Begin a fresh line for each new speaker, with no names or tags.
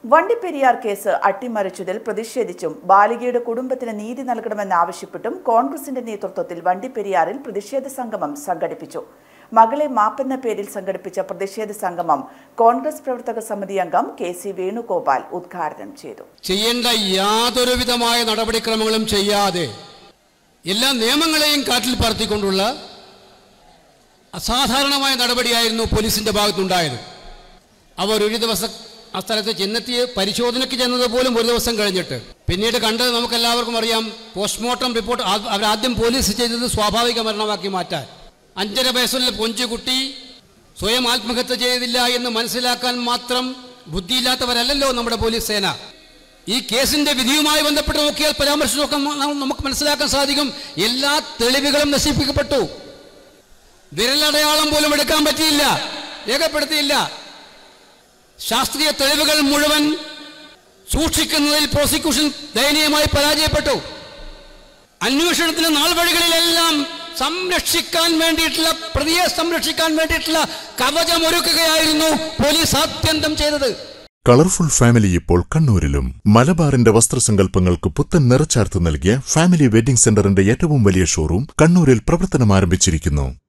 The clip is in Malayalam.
വണ്ടിപ്പെരിയാർ കേസ് അട്ടിമറിച്ചതിൽ പ്രതിഷേധിച്ചും ബാലികയുടെ കുടുംബത്തിന് നീതി നൽകണമെന്നാവശ്യപ്പെട്ടും കോൺഗ്രസിന്റെ നേതൃത്വത്തിൽ വണ്ടിപ്പെരിയാറിൽ പ്രതിഷേധ സംഗമം സംഘടിപ്പിച്ചു. മകളെ മാപ്പെന്ന പേരിൽ സംഘടിപ്പിച്ച പ്രതിഷേധ സംഗമം കോൺഗ്രസ് പ്രവർത്തക സമിതി അംഗം KC വേണുഗോപാൽ ഉദ്ഘാടനം ചെയ്തു.
ചെയ്യേണ്ട യാതൊരുവിധമായ നടപടിക്രമങ്ങളും ചെയ്യാതെ എല്ലാ നിയമങ്ങളെയും കാറ്റിൽ പറത്തിക്കൊണ്ടുള്ള അസാധാരണമായ നടപടിയായിരുന്നു പോലീസിന്റെ ഭാഗത്തുണ്ടായത്. അവർ ഒരു ദിവസം ആ സ്ഥലത്ത് ചെന്നെത്തി പരിശോധനയ്ക്ക് ചെന്നത് പോലും ഒരു ദിവസം കഴിഞ്ഞിട്ട് പിന്നീട് കണ്ടത് നമുക്കെല്ലാവർക്കും അറിയാം. പോസ്റ്റ്മോർട്ടം റിപ്പോർട്ട് അവരാദ്യം പോലീസ് ചെയ്തത് സ്വാഭാവിക മരണമാക്കി മാറ്റാൻ. 5.5 വയസ്സുള്ള പൊഞ്ചുകുട്ടി സ്വയം ആത്മഹത്യ ചെയ്തില്ല എന്ന് മനസ്സിലാക്കാൻ മാത്രം ബുദ്ധിയില്ലാത്തവരല്ലല്ലോ നമ്മുടെ പോലീസ് സേന. ഈ കേസിന്റെ വിധിയുമായി ബന്ധപ്പെട്ട് നോക്കിയാൽ പരാമർശം നമുക്ക് മനസ്സിലാക്കാൻ സാധിക്കും. എല്ലാ തെളിവുകളും നശിപ്പിക്കപ്പെട്ടു. വിരലടയാളം പോലും എടുക്കാൻ പറ്റിയില്ല, രേഖപ്പെടുത്തിയില്ല. ശാസ്ത്രീയ തെളിവുകൾ മുഴുവൻ സൂക്ഷിക്കുന്നതിൽ പ്രോസിക്യൂഷൻ ദയനീയമായി പരാജയപ്പെട്ടു. അന്വേഷണത്തിന് നാൾവഴികളിലെല്ലാം സംരക്ഷിക്കാൻ വേണ്ടിയിട്ടുള്ള പ്രതിയെ സംരക്ഷിക്കാൻ വേണ്ടിയിട്ടുള്ള കവചമൊരുക്കുകയായിരുന്നു പോലീസ് ആത്യന്തം ചെയ്തത്.
കളർഫുൾ ഫാമിലി ഇപ്പോൾ കണ്ണൂരിലും. മലബാറിന്റെ വസ്ത്രസങ്കല്പങ്ങൾക്ക് പുത്തൻ നിറച്ചാർത്ത് നൽകിയ ഫാമിലി വെഡിംഗ് സെന്ററിന്റെ ഏറ്റവും വലിയ ഷോറൂം കണ്ണൂരിൽ പ്രവർത്തനം ആരംഭിച്ചിരിക്കുന്നു.